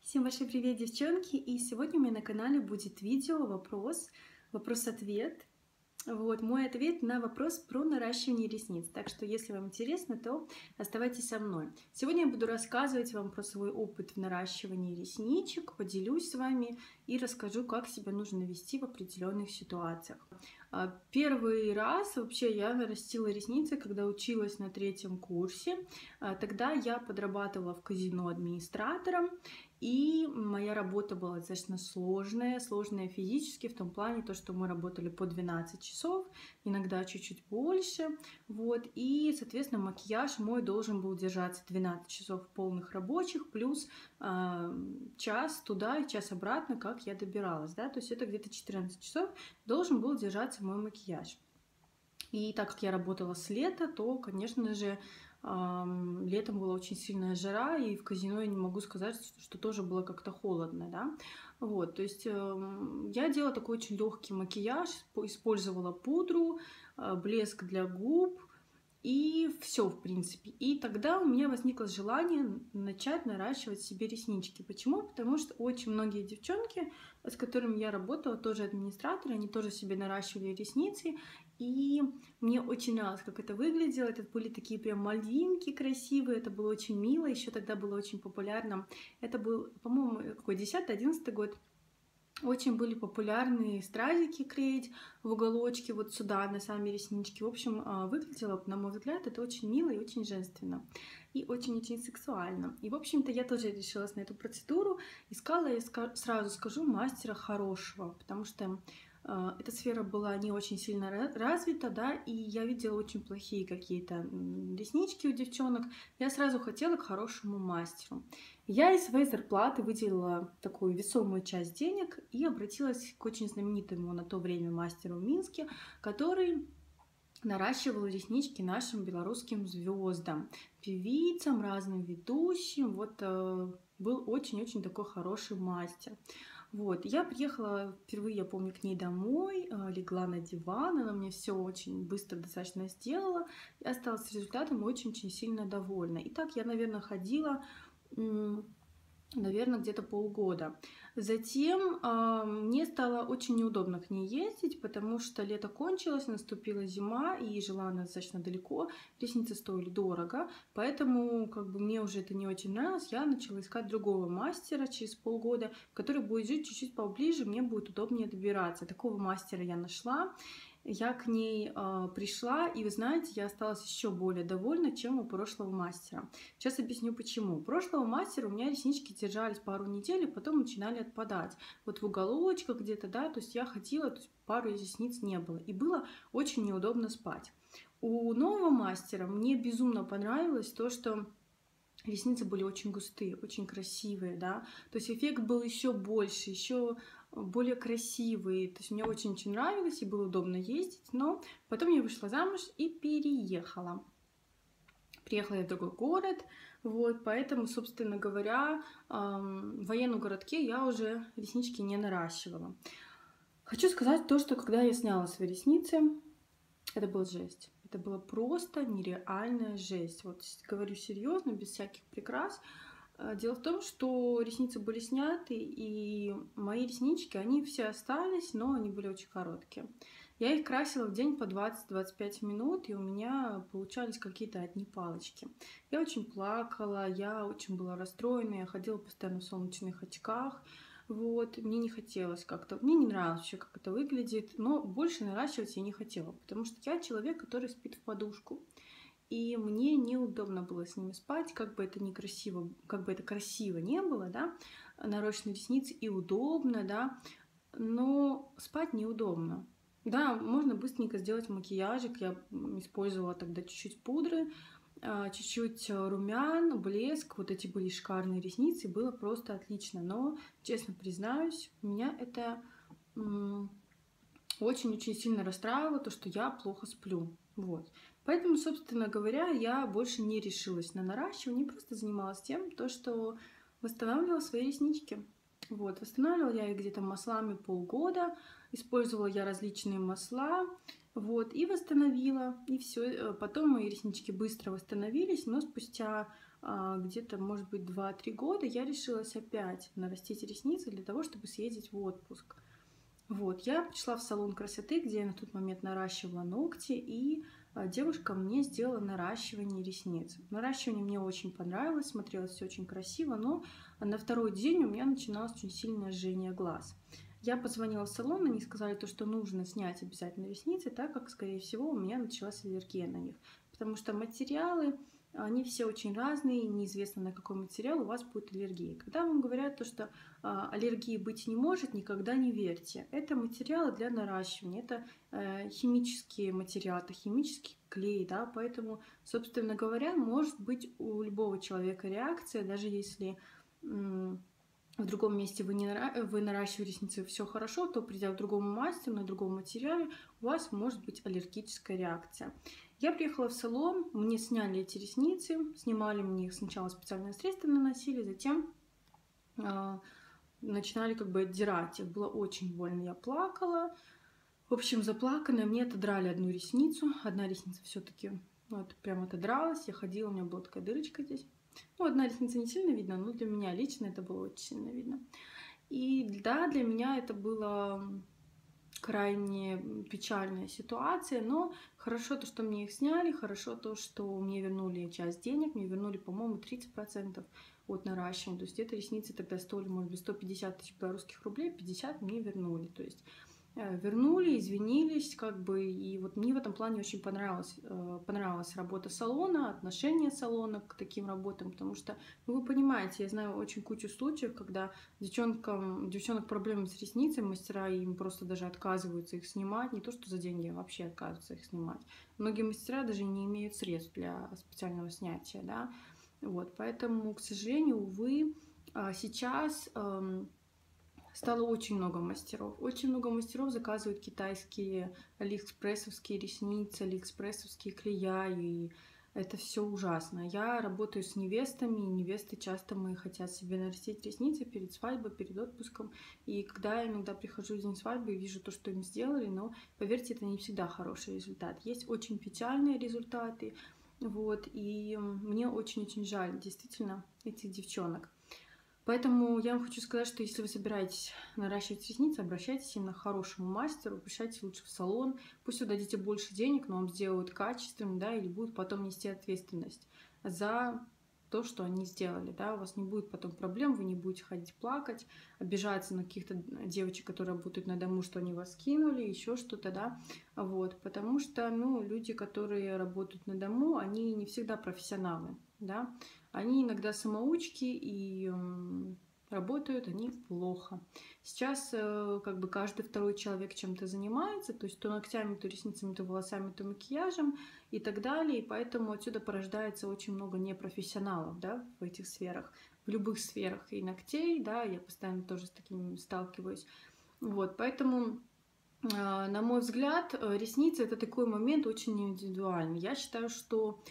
Всем большой привет, девчонки! И сегодня у меня на канале будет видео, вопрос-ответ. Мой ответ на вопрос про наращивание ресниц. Так что, если вам интересно, то оставайтесь со мной. Сегодня я буду рассказывать вам про свой опыт в наращивании ресничек, поделюсь с вами и расскажу, как себя нужно вести в определенных ситуациях. Первый раз вообще я нарастила ресницы, когда училась на 3-м курсе. Тогда я подрабатывала в казино администратором. И моя работа была достаточно сложная физически, в том плане, что мы работали по 12 часов, иногда чуть-чуть больше. И, соответственно, макияж мой должен был держаться 12 часов полных рабочих, плюс час туда и час обратно, как я добиралась. Да? То есть это где-то 14 часов должен был держаться мой макияж. И так как я работала с лета, то, конечно же, летом была очень сильная жара, и в казино я не могу сказать, что тоже было как-то холодно, да. То есть я делала такой очень легкий макияж, использовала пудру, блеск для губ, и все, в принципе. И тогда у меня возникло желание начать наращивать себе реснички. Почему? Потому что очень многие девчонки, с которыми я работала, тоже администраторы, они тоже себе наращивали ресницы. И мне очень нравилось, как это выглядело. Это были такие прям мальвинки красивые, это было очень мило. Еще тогда было очень популярно. Это был, по-моему, какой 10-11 год. Очень были популярны стразики клеить в уголочки, вот сюда, на сами реснички. В общем, выглядело, на мой взгляд, это очень мило и очень женственно. И очень-очень сексуально. И, в общем-то, я тоже решилась на эту процедуру. Искала, я сразу скажу, мастера хорошего, потому что эта сфера была не очень сильно развита, да, и я видела очень плохие какие-то реснички у девчонок. Я сразу хотела к хорошему мастеру. Я из своей зарплаты выделила такую весомую часть денег и обратилась к очень знаменитому на то время мастеру в Минске, который наращивал реснички нашим белорусским звездам, певицам, разным ведущим. Был очень-очень такой хороший мастер. Я приехала впервые, я помню, к ней домой, легла на диван, она мне все очень быстро достаточно сделала, и осталась с результатом очень-очень сильно довольна. И так я, наверное, ходила, где-то полгода. Затем мне стало очень неудобно к ней ездить, потому что лето кончилось, наступила зима, и жила она достаточно далеко, ресницы стоили дорого, поэтому мне уже это не очень нравилось. Я начала искать другого мастера через полгода, который будет жить чуть-чуть поближе, мне будет удобнее добираться. Такого мастера я нашла. Я к ней пришла, и вы знаете, я осталась еще более довольна, чем у прошлого мастера. Сейчас объясню почему. У прошлого мастера у меня реснички держались пару недель, и потом начинали отпадать. В уголочках где-то, да, то есть я ходила, то есть пару ресниц не было, и было очень неудобно спать. У нового мастера мне безумно понравилось то, что ресницы были очень густые, очень красивые, да, то есть эффект был еще больше, еще более красивые, то есть мне очень-очень нравилось и было удобно ездить, но потом я вышла замуж и переехала. Приехала я в другой город, поэтому, собственно говоря, в военном городке я уже реснички не наращивала. Хочу сказать то, что когда я сняла свои ресницы, это была жесть. Это была просто нереальная жесть. Говорю серьезно, без всяких прикрас. Дело в том, что ресницы были сняты, и мои реснички, они все остались, но они были очень короткие. Я их красила в день по 20-25 минут, и у меня получались какие-то одни палочки. Я очень плакала, я очень была расстроена, я ходила постоянно в солнечных очках. Мне не хотелось как-то, мне не нравилось вообще, как это выглядит, но больше наращивать я не хотела, потому что я человек, который спит в подушку. И мне неудобно было с ними спать, как бы это некрасиво, как бы это красиво не было, да, нарощенные ресницы и удобно, да, но спать неудобно. Да, можно быстренько сделать макияжик, я использовала тогда чуть-чуть пудры, чуть-чуть румян, блеск, эти были шикарные ресницы, было просто отлично, но, честно признаюсь, меня это очень-очень сильно расстраивало, то, что я плохо сплю, Поэтому, собственно говоря, я больше не решилась на наращивание, просто занималась тем, что восстанавливала свои реснички. Восстанавливала я их где-то маслами полгода, использовала я различные масла, и восстановила, и все. Потом мои реснички быстро восстановились, но спустя где-то, может быть, 2-3 года я решилась опять нарастить ресницы для того, чтобы съездить в отпуск. Вот, я пришла в салон красоты, где я на тот момент наращивала ногти, и девушка мне сделала наращивание ресниц. Наращивание мне очень понравилось, смотрелось все очень красиво, но на второй день у меня начиналось очень сильное жжение глаз. Я позвонила в салон, они сказали, что нужно снять обязательно ресницы, так как, скорее всего, у меня началась аллергия на них. Потому что материалы, они все очень разные, и неизвестно, на какой материал у вас будет аллергия. Когда вам говорят что аллергии быть не может, никогда не верьте. Это материалы для наращивания, это химические материалы, это химический клей, да, поэтому, собственно говоря, может быть у любого человека реакция, даже если в другом месте вы наращиваете ресницы, все хорошо, то придя к другому мастеру на другом материале, у вас может быть аллергическая реакция. Я приехала в салон, мне сняли эти ресницы, снимали мне их сначала специальное средство наносили, затем начинали отдирать их. Было очень больно, я плакала. В общем, заплаканная, мне отодрали одну ресницу. Одна ресница все-таки вот прям отодралась. Я ходила, у меня была такая дырочка здесь. Ну, одна ресница не сильно видно, но для меня лично это было очень сильно видно. И да, для меня это было крайне печальная ситуация, но хорошо то, что мне их сняли, хорошо то, что мне вернули часть денег, мне вернули, по-моему, 30% от наращивания, то есть где-то ресницы тогда стоили, может быть, 150 тысяч белорусских рублей, 50 мне вернули, то есть вернули, извинились, и вот мне в этом плане очень понравилась работа салона, отношение салона к таким работам, потому что, вы понимаете, я знаю очень кучу случаев, когда девчонок проблемы с ресницами, мастера им просто даже отказываются их снимать, не то что за деньги, а вообще отказываются их снимать. Многие мастера даже не имеют средств для специального снятия, да, вот, поэтому, к сожалению, увы, сейчас стало очень много мастеров. Очень много мастеров заказывают китайские алиэкспрессовские ресницы, алиэкспрессовские клея, и это все ужасно. Я работаю с невестами, и невесты часто хотят себе нарастить ресницы перед свадьбой, перед отпуском. И когда я иногда прихожу в день свадьбы и вижу то, что им сделали, но, поверьте, это не всегда хороший результат. Есть очень печальные результаты, вот, и мне очень-очень жаль, действительно, этих девчонок. Поэтому я вам хочу сказать, что если вы собираетесь наращивать ресницы, обращайтесь именно к хорошему мастеру, обращайтесь лучше в салон. Пусть вы дадите больше денег, но вам сделают качественно, да, или будут потом нести ответственность за то, что они сделали, да, у вас не будет потом проблем, вы не будете ходить плакать, обижаться на каких-то девочек, которые работают на дому, что они вас кинули, еще что-то, да, вот, потому что, люди, которые работают на дому, они не всегда профессионалы, да, они иногда самоучки и работают они плохо. Сейчас каждый второй человек чем-то занимается, то есть то ногтями, то ресницами, то волосами, то макияжем и так далее. И поэтому отсюда порождается очень много непрофессионалов, да, в этих сферах, в любых сферах и ногтей, да, я постоянно тоже с таким сталкиваюсь. Вот, поэтому, на мой взгляд, ресницы — это такой момент очень индивидуальный. Я считаю, что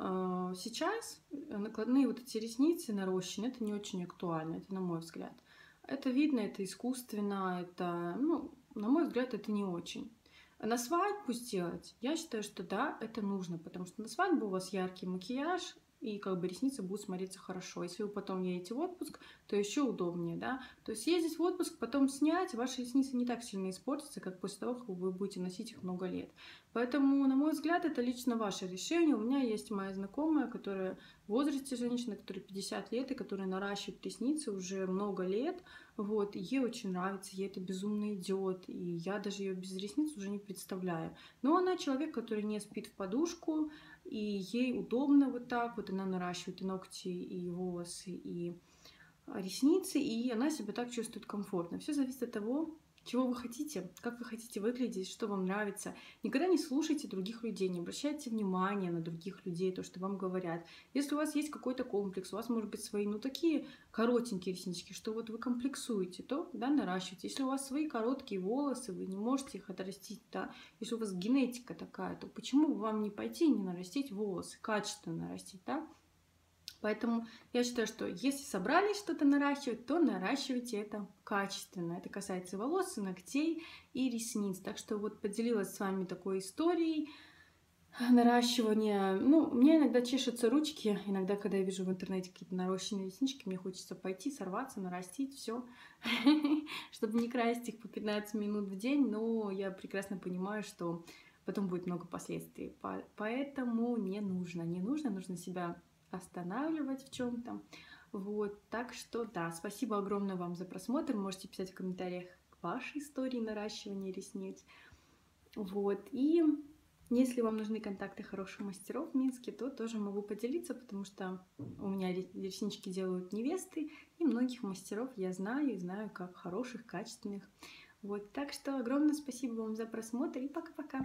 сейчас накладные вот эти ресницы нарощенные, это не очень актуально, это на мой взгляд. Это видно, это искусственно, это, на мой взгляд, это не очень. На свадьбу сделать, я считаю, что да, это нужно, потому что на свадьбу у вас яркий макияж, и ресницы будут смотреться хорошо. Если вы потом едете в отпуск, то еще удобнее, да. То есть ездить в отпуск, потом снять, ваши ресницы не так сильно испортятся, как после того, как вы будете носить их много лет. Поэтому, на мой взгляд, это лично ваше решение. У меня есть моя знакомая, которая в возрасте женщина, которой 50 лет, и которая наращивает ресницы уже много лет. Вот, и ей очень нравится, ей это безумно идет, и я даже ее без ресниц уже не представляю. Но она человек, который не спит в подушку, и ей удобно вот так вот, она наращивает и ногти, и волосы, и ресницы, и она себя так чувствует комфортно. Все зависит от того, чего вы хотите, как вы хотите выглядеть, что вам нравится. Никогда не слушайте других людей, не обращайте внимания на других людей, то, что вам говорят. Если у вас есть какой-то комплекс, у вас может быть свои, такие коротенькие реснички, что вот вы комплексуете, то, да, наращивайте. Если у вас свои короткие волосы, вы не можете их отрастить, да, если у вас генетика такая, то почему бы вам не пойти и не нарастить волосы, качественно нарастить, да? Поэтому я считаю, что если собрались что-то наращивать, то наращивайте это качественно. Это касается волос, и ногтей, и ресниц. Так что вот поделилась с вами такой историей. наращивание. Ну, у меня иногда чешутся ручки, иногда, когда я вижу в интернете какие-то нарощенные реснички, мне хочется пойти, сорваться, нарастить все, чтобы не красить их по 15 минут в день, но я прекрасно понимаю, что потом будет много последствий. Поэтому нужно себя останавливать в чем-то. Вот, так что да, спасибо огромное вам за просмотр. Можете писать в комментариях ваши истории наращивания ресниц. Вот, и если вам нужны контакты хороших мастеров в Минске, то тоже могу поделиться, потому что у меня реснички делают невесты, и многих мастеров я знаю как хороших, качественных. Вот, так что огромное спасибо вам за просмотр и пока-пока!